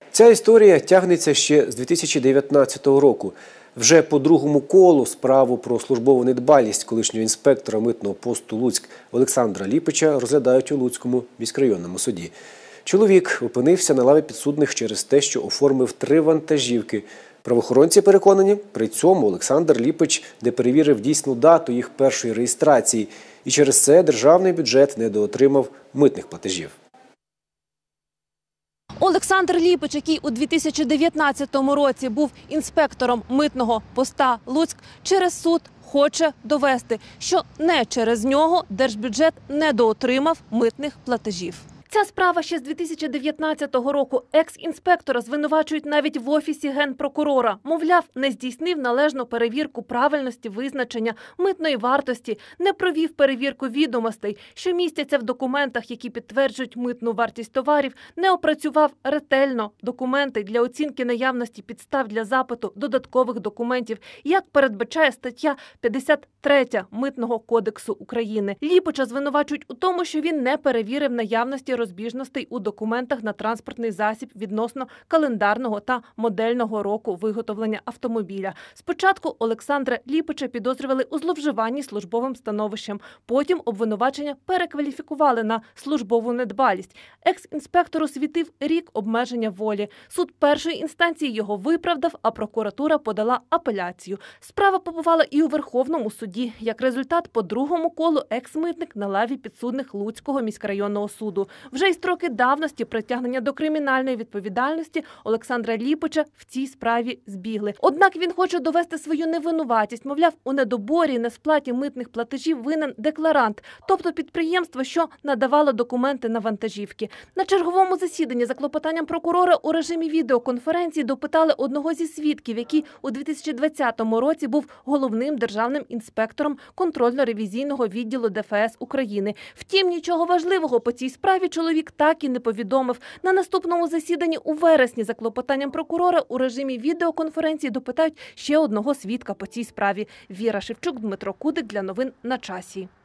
Ця історія тягнеться ще з 2019 року. Вже по другому колу справу про службову недбалість колишнього інспектора митного посту Луцьк Олександра Ліпича розглядають у Луцькому міськрайонному суді. Чоловік опинився на лаві підсудних через те, що оформив 3 вантажівки. Правоохоронці переконані, при цьому Олександр Ліпич не перевірив дійсну дату їх першої реєстрації. І через це державний бюджет недоотримав митних платежів. Олександр Ліпич, який у 2019 році був інспектором митного поста Луцьк, через суд хоче довести, що не через нього держбюджет недоотримав митних платежів. Ця справа ще з 2019 року. Екс-інспектора звинувачують навіть в Офісі Генпрокурора. Мовляв, не здійснив належну перевірку правильності визначення митної вартості, не провів перевірку відомостей, що містяться в документах, які підтверджують митну вартість товарів, не опрацював ретельно документи для оцінки наявності підстав для запиту додаткових документів, як передбачає стаття 53 Митного кодексу України. Ліпича звинувачують у тому, що він не перевірив наявності розбіжностей у документах на транспортний засіб відносно календарного та модельного року виготовлення автомобіля. Спочатку Олександра Ліпича підозрювали у зловживанні службовим становищем. Потім обвинувачення перекваліфікували на службову недбалість. Екс-інспектору світив рік обмеження волі. Суд першої інстанції його виправдав, а прокуратура подала апеляцію. Справа побувала і у Верховному суді. Як результат, по другому колу екс-митник на лаві підсудних Луцького міськрайонного суду. Вже й строки давності притягнення до кримінальної відповідальності Олександра Ліпича в цій справі збігли. Однак він хоче довести свою невинуватість. Мовляв, у недоборі і несплаті митних платежів винен декларант, тобто підприємство, що надавало документи на вантажівки. На черговому засіданні за клопотанням прокурора у режимі відеоконференції допитали одного зі свідків, який у 2020 році був головним державним інспектором контрольно-ревізійного відділу ДФС України. Втім, нічого важливого по цій справі чоловік так і не повідомив. На наступному засіданні у вересні за клопотанням прокурора у режимі відеоконференції допитають ще одного свідка по цій справі. Віра Шевчук, Дмитро Кудик для новин на часі.